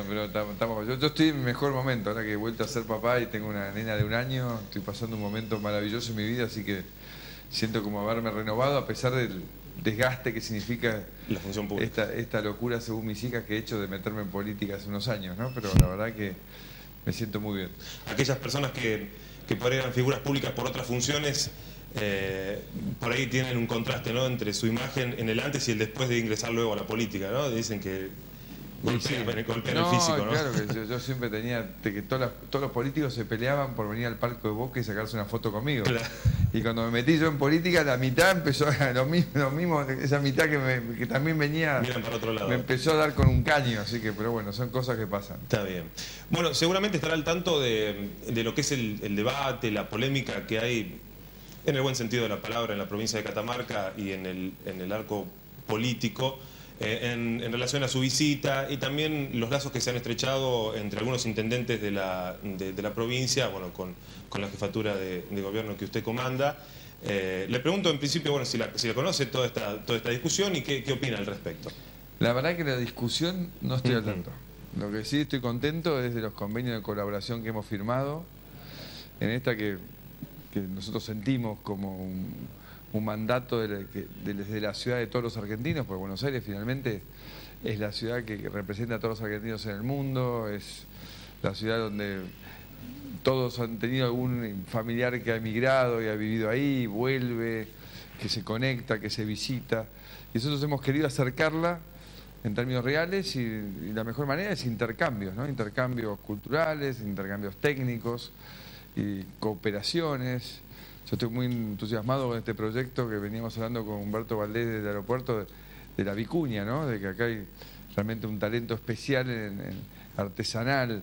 pero yo estoy en mi mejor momento, ahora que he vuelto a ser papá y tengo una nena de 1 año, estoy pasando un momento maravilloso en mi vida, así que siento como haberme renovado a pesar del desgaste que significa la función pública. Esta locura, según mis hijas, que he hecho de meterme en política hace unos años, ¿no? Pero la verdad que me siento muy bien. Aquellas personas que por ahí eran figuras públicas por otras funciones, por ahí tienen un contraste, ¿no?, entre su imagen en el antes y el después de ingresar luego a la política, ¿no? Dicen que golpean el físico, ¿no? Claro, que yo siempre tenía que todos los políticos se peleaban por venir al palco de Boca y sacarse una foto conmigo. Claro. Y cuando me metí yo en política, la mitad empezó lo mismo, esa mitad que también venía, miran para otro lado. Me empezó a dar con un caño, así que, pero bueno, son cosas que pasan. Está bien. Bueno, seguramente estará al tanto de lo que es el debate, la polémica que hay, en el buen sentido de la palabra, en la provincia de Catamarca y en el arco político, en relación a su visita y también los lazos que se han estrechado entre algunos intendentes de la provincia, bueno, con la jefatura de gobierno que usted comanda. Le pregunto en principio, bueno, si la conoce toda esta discusión y qué opina al respecto. La verdad que la discusión no estoy al tanto. Lo que sí estoy contento es de los convenios de colaboración que hemos firmado en esta que nosotros sentimos como un mandato desde la ciudad de todos los argentinos, porque Buenos Aires finalmente es la ciudad que representa a todos los argentinos en el mundo, es la ciudad donde todos han tenido algún familiar que ha emigrado y ha vivido ahí, vuelve, que se conecta, que se visita, y nosotros hemos querido acercarla en términos reales y la mejor manera es intercambios, ¿no? Intercambios culturales, intercambios técnicos y cooperaciones. Yo estoy muy entusiasmado con este proyecto que veníamos hablando con Humberto Valdés del aeropuerto de la vicuña, ¿no? De que acá hay realmente un talento especial artesanal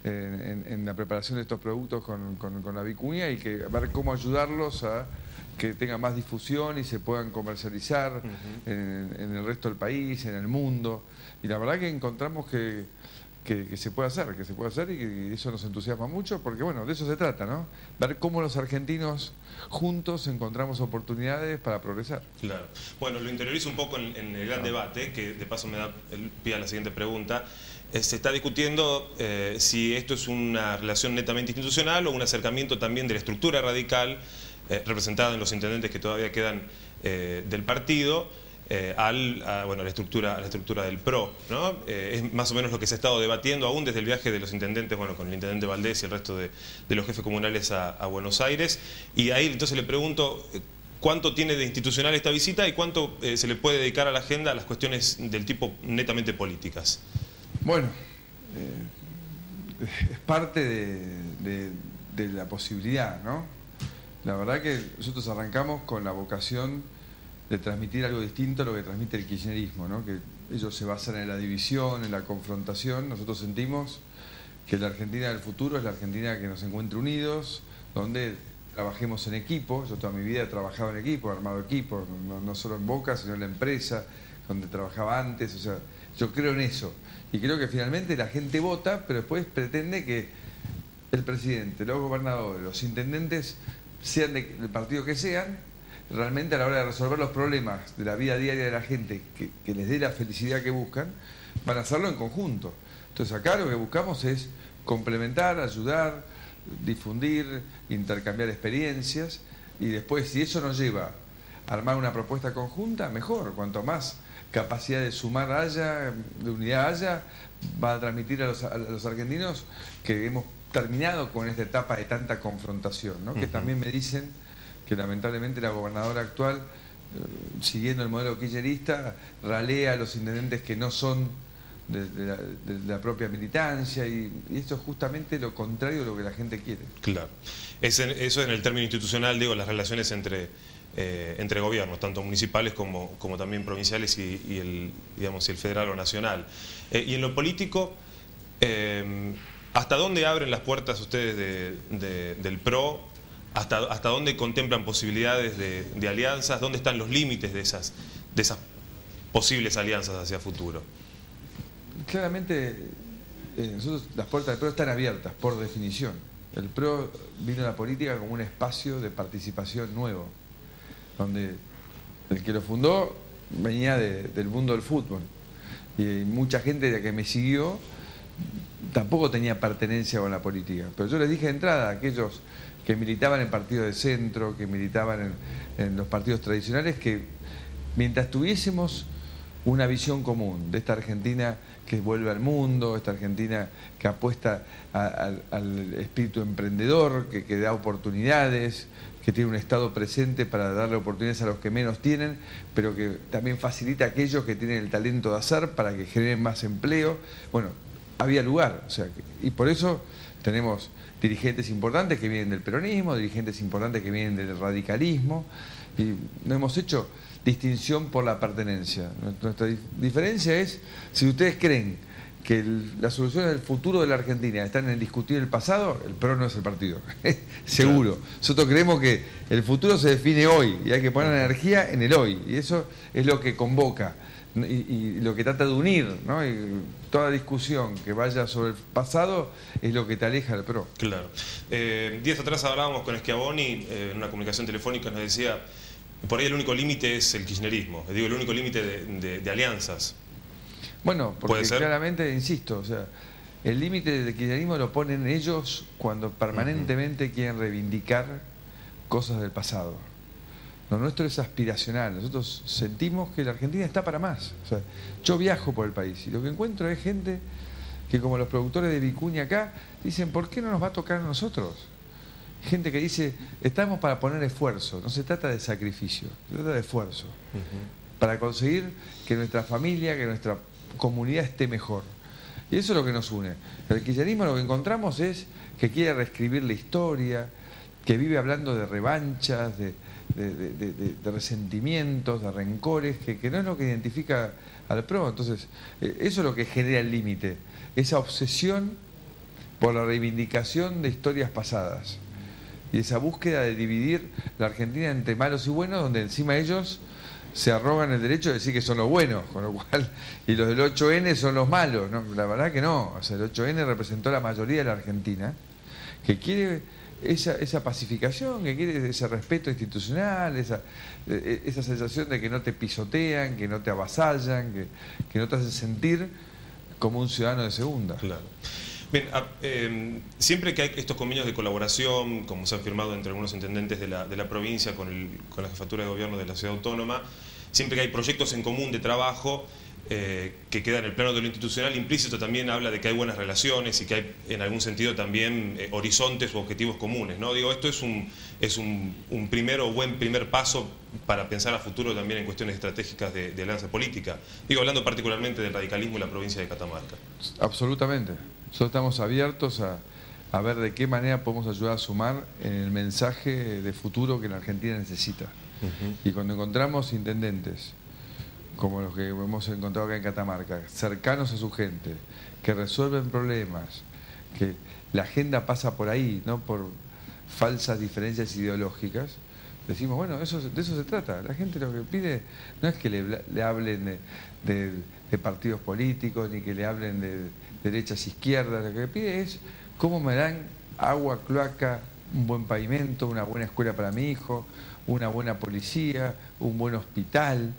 en la preparación de estos productos con la vicuña y que ver cómo ayudarlos a que tengan más difusión y se puedan comercializar en el resto del país, en el mundo. Y la verdad que encontramos que se puede hacer y que eso nos entusiasma mucho porque, bueno, de eso se trata, ¿no? Ver cómo los argentinos juntos encontramos oportunidades para progresar. Claro. Bueno, lo interiorizo un poco en el gran debate, que de paso me da el pie a la siguiente pregunta. Se está discutiendo si esto es una relación netamente institucional o un acercamiento también de la estructura radical representada en los intendentes que todavía quedan del partido, a la estructura del PRO, ¿no? Es más o menos lo que se ha estado debatiendo aún desde el viaje de los intendentes, bueno, con el intendente Valdés y el resto de los jefes comunales a Buenos Aires. Y ahí entonces le pregunto, ¿cuánto tiene de institucional esta visita y cuánto se le puede dedicar a la agenda a las cuestiones del tipo netamente políticas? Bueno, es parte de la posibilidad, ¿no? La verdad que nosotros arrancamos con la vocación de transmitir algo distinto a lo que transmite el kirchnerismo, ¿no? Que ellos se basan en la división, en la confrontación. Nosotros sentimos que la Argentina del futuro es la Argentina que nos encuentre unidos, donde trabajemos en equipo. Yo toda mi vida he trabajado en equipo, he armado equipos, no solo en Boca, sino en la empresa donde trabajaba antes. O sea, yo creo en eso. Y creo que finalmente la gente vota, pero después pretende que el presidente, los gobernadores, los intendentes, sean del partido que sean, realmente a la hora de resolver los problemas de la vida diaria de la gente, que les dé la felicidad que buscan, van a hacerlo en conjunto. Entonces acá lo que buscamos es complementar, ayudar, difundir, intercambiar experiencias y después, si eso nos lleva a armar una propuesta conjunta, mejor. Cuanto más capacidad de sumar haya, de unidad haya, va a transmitir a los argentinos que hemos terminado con esta etapa de tanta confrontación, ¿no? Que también me dicen que lamentablemente la gobernadora actual, siguiendo el modelo kirchnerista, ralea a los intendentes que no son de la propia militancia y esto es justamente lo contrario de lo que la gente quiere. Claro. Eso en el término institucional, digo, las relaciones entre gobiernos, tanto municipales como también provinciales y el federal o nacional. Y en lo político, ¿hasta dónde abren las puertas ustedes del PRO? ¿Hasta dónde contemplan posibilidades de alianzas? ¿Dónde están los límites de esas posibles alianzas hacia futuro? Claramente, nosotros, las puertas del PRO están abiertas, por definición. El PRO vino a la política como un espacio de participación nuevo, donde el que lo fundó venía del mundo del fútbol. Y mucha gente de la que me siguió tampoco tenía pertenencia con la política. Pero yo les dije de entrada a aquellos que militaban en partidos de centro, que militaban en los partidos tradicionales, que mientras tuviésemos una visión común de esta Argentina que vuelve al mundo, esta Argentina que apuesta al espíritu emprendedor, que da oportunidades, que tiene un Estado presente para darle oportunidades a los que menos tienen, pero que también facilita a aquellos que tienen el talento de hacer para que generen más empleo. Bueno, había lugar, o sea, y por eso tenemos dirigentes importantes que vienen del peronismo, dirigentes importantes que vienen del radicalismo, y no hemos hecho distinción por la pertenencia. Nuestra diferencia es, si ustedes creen que las soluciones del futuro de la Argentina están en discutir el pasado, el PRO no es el partido, seguro. Nosotros creemos que el futuro se define hoy y hay que poner la energía en el hoy, y eso es lo que convoca y lo que trata de unir, ¿no? Y toda discusión que vaya sobre el pasado es lo que te aleja del PRO. Claro. Días atrás hablábamos con Schiavoni en una comunicación telefónica, nos decía, por ahí el único límite es el kirchnerismo, digo, el único límite de alianzas. Bueno, porque claramente, insisto, o sea, el límite del kirchnerismo lo ponen ellos cuando permanentemente quieren reivindicar cosas del pasado. Lo nuestro es aspiracional, nosotros sentimos que la Argentina está para más. O sea, yo viajo por el país y lo que encuentro es gente que, como los productores de Vicuña acá, dicen, ¿por qué no nos va a tocar a nosotros? Gente que dice, estamos para poner esfuerzo, no se trata de sacrificio, se trata de esfuerzo, para conseguir que nuestra familia, que nuestra comunidad esté mejor. Y eso es lo que nos une. El kirchnerismo lo que encontramos es que quiere reescribir la historia, que vive hablando de revanchas, de resentimientos, de rencores, que no es lo que identifica al PRO. Entonces, eso es lo que genera el límite, esa obsesión por la reivindicación de historias pasadas y esa búsqueda de dividir la Argentina entre malos y buenos, donde encima ellos se arrogan el derecho de decir que son los buenos, con lo cual, y los del 8N son los malos, ¿no? La verdad que no. O sea, el 8N representó la mayoría de la Argentina, que quiere esa pacificación, que quiere ese respeto institucional, esa sensación de que no te pisotean, que no te avasallan, que no te hacen sentir como un ciudadano de segunda. Claro. Bien, siempre que hay estos convenios de colaboración, como se han firmado entre algunos intendentes de la provincia con la jefatura de gobierno de la ciudad autónoma, siempre que hay proyectos en común de trabajo que quedan en el plano de lo institucional, implícito también habla de que hay buenas relaciones y que hay en algún sentido también horizontes u objetivos comunes, ¿no? Digo, esto es un buen primer paso para pensar a futuro también en cuestiones estratégicas de alianza política. Digo, hablando particularmente del radicalismo en la provincia de Catamarca. Absolutamente. Nosotros estamos abiertos a ver de qué manera podemos ayudar a sumar en el mensaje de futuro que la Argentina necesita. Y cuando encontramos intendentes como los que hemos encontrado acá en Catamarca, cercanos a su gente, que resuelven problemas, que la agenda pasa por ahí, no por falsas diferencias ideológicas, decimos, bueno, de eso se trata. La gente lo que pide no es que le hablen de partidos políticos, ni que le hablen de derechas, izquierdas, lo que pide es cómo me dan agua, cloaca, un buen pavimento, una buena escuela para mi hijo, una buena policía, un buen hospital,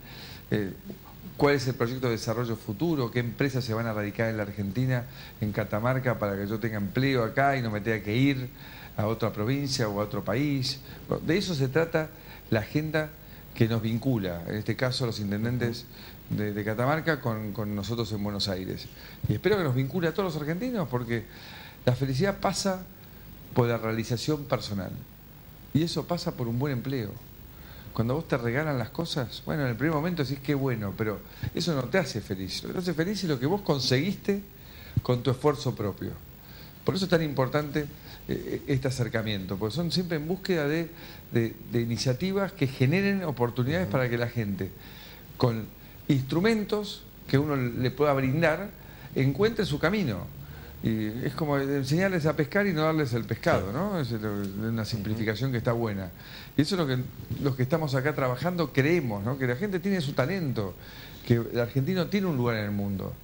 cuál es el proyecto de desarrollo futuro, qué empresas se van a radicar en la Argentina, en Catamarca, para que yo tenga empleo acá y no me tenga que ir a otra provincia o a otro país. De eso se trata la agenda que nos vincula, en este caso los intendentes de Catamarca con nosotros en Buenos Aires. Y espero que nos vincule a todos los argentinos, porque la felicidad pasa por la realización personal. Y eso pasa por un buen empleo. Cuando vos te regalan las cosas, bueno, en el primer momento decís qué bueno, pero eso no te hace feliz. Lo que te hace feliz es lo que vos conseguiste con tu esfuerzo propio. Por eso es tan importante este acercamiento, porque son siempre en búsqueda de iniciativas que generen oportunidades para que la gente, con instrumentos que uno le pueda brindar, encuentre su camino. Y es como enseñarles a pescar y no darles el pescado, ¿no? Es una simplificación que está buena. Y eso es lo que los que estamos acá trabajando creemos, ¿no? Que la gente tiene su talento, que el argentino tiene un lugar en el mundo.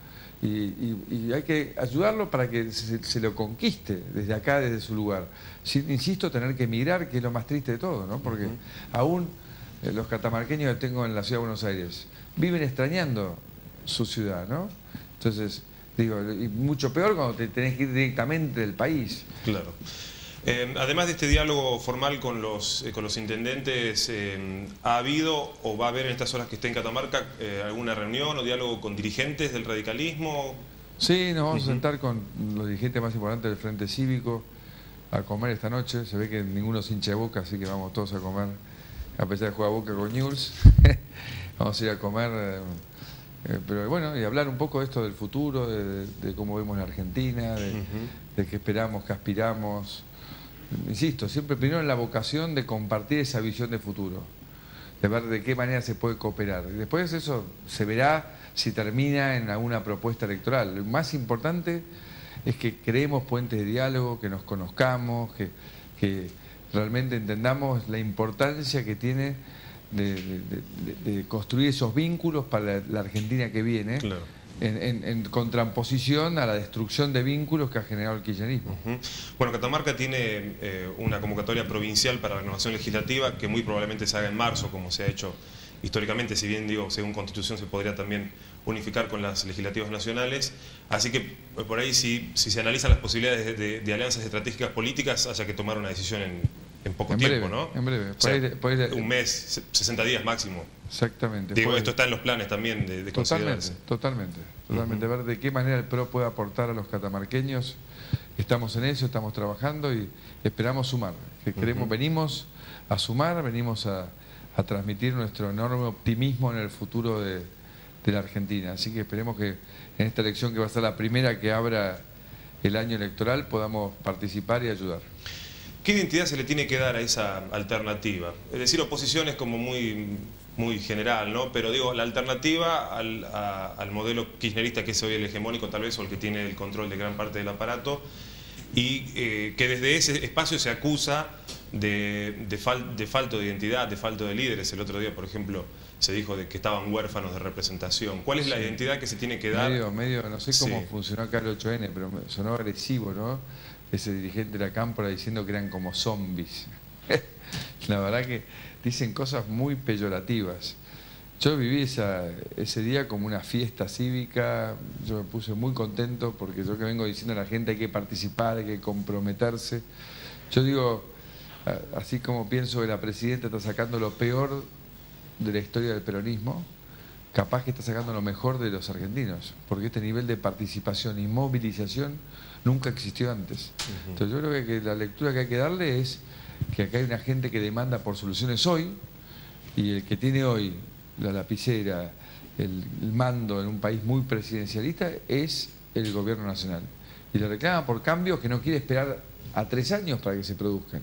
Y hay que ayudarlo para que se lo conquiste desde acá, desde su lugar. Sin, insisto, tener que emigrar, que es lo más triste de todo, ¿no? Porque aún los catamarqueños que tengo en la ciudad de Buenos Aires viven extrañando su ciudad, ¿no? Entonces, Digo, y mucho peor cuando te tenés que ir directamente del país. Claro. Además de este diálogo formal con los intendentes, ¿ha habido o va a haber en estas horas que esté en Catamarca alguna reunión o diálogo con dirigentes del radicalismo? Sí, nos vamos a sentar con los dirigentes más importantes del Frente Cívico a comer esta noche. Se ve que ninguno es hincha de Boca, así que vamos todos a comer, a pesar de jugar Boca con Newell's. Vamos a ir a comer, pero bueno, y hablar un poco de esto del futuro, de cómo vemos la Argentina, de qué esperamos, qué aspiramos. Insisto, siempre primero en la vocación de compartir esa visión de futuro, de ver de qué manera se puede cooperar. Y después eso se verá si termina en alguna propuesta electoral. Lo más importante es que creemos puentes de diálogo, que nos conozcamos, que realmente entendamos la importancia que tiene de construir esos vínculos para la Argentina que viene. Claro. En contraposición a la destrucción de vínculos que ha generado el kirchnerismo. Bueno, Catamarca tiene una convocatoria provincial para la renovación legislativa que muy probablemente se haga en marzo, como se ha hecho históricamente, si bien digo, según Constitución se podría también unificar con las legislativas nacionales. Así que por ahí si se analizan las posibilidades de alianzas estratégicas políticas, haya que tomar una decisión en poco tiempo, ¿no? En breve. Un mes, 60 días máximo. Exactamente. Digo, esto está en los planes también de considerarse. Totalmente. Ver de qué manera el PRO puede aportar a los catamarqueños. Estamos en eso, estamos trabajando y esperamos sumar. Venimos a sumar, venimos a transmitir nuestro enorme optimismo en el futuro de la Argentina. Así que esperemos que en esta elección, que va a ser la primera que abra el año electoral, podamos participar y ayudar. ¿Qué identidad se le tiene que dar a esa alternativa? Es decir, oposición es como muy general, ¿no? Pero digo, la alternativa al modelo kirchnerista, que es hoy el hegemónico tal vez, o el que tiene el control de gran parte del aparato, y que desde ese espacio se acusa de falta de identidad, de falta de líderes. El otro día, por ejemplo, se dijo de que estaban huérfanos de representación. ¿Cuál es la identidad que se tiene que dar? No sé cómo funcionó acá el 8N, pero sonó agresivo, ¿no? Ese dirigente de la Cámpora diciendo que eran como zombies. La verdad que dicen cosas muy peyorativas. Yo viví ese día como una fiesta cívica. Yo me puse muy contento porque yo que vengo diciendo a la gente hay que participar, hay que comprometerse. Yo digo, así como pienso que la presidenta está sacando lo peor de la historia del peronismo, capaz que está sacando lo mejor de los argentinos, porque este nivel de participación y movilización nunca existió antes. Entonces yo creo que la lectura que hay que darle es que acá hay una gente que demanda por soluciones hoy, y el que tiene hoy la lapicera, el mando en un país muy presidencialista es el gobierno nacional. Y le reclama por cambios que no quiere esperar a 3 años para que se produzcan.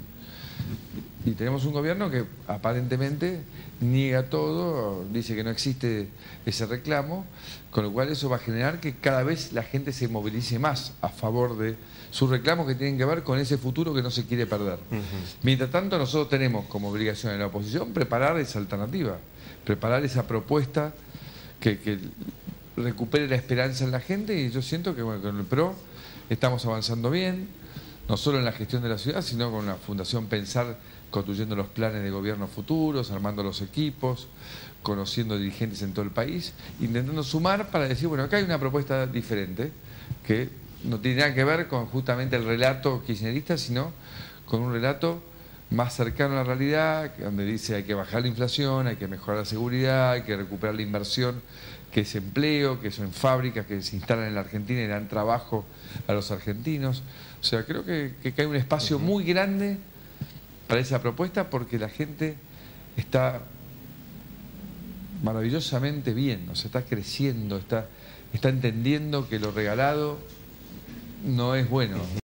Y tenemos un gobierno que aparentemente niega todo, dice que no existe ese reclamo, con lo cual eso va a generar que cada vez la gente se movilice más a favor de sus reclamos que tienen que ver con ese futuro que no se quiere perder. Mientras tanto, nosotros tenemos como obligación en la oposición preparar esa alternativa, preparar esa propuesta que recupere la esperanza en la gente, y yo siento que bueno, con el PRO estamos avanzando bien, no solo en la gestión de la ciudad, sino con la Fundación Pensar, construyendo los planes de gobierno futuros, armando los equipos, conociendo dirigentes en todo el país, intentando sumar para decir, bueno, acá hay una propuesta diferente, que no tiene nada que ver con justamente el relato kirchnerista, sino con un relato más cercano a la realidad, donde dice hay que bajar la inflación, hay que mejorar la seguridad, hay que recuperar la inversión, que es empleo, que son fábricas que se instalan en la Argentina y dan trabajo a los argentinos. O sea, creo que hay un espacio muy grande para esa propuesta, porque la gente está maravillosamente bien, o sea, está creciendo, está entendiendo que lo regalado no es bueno.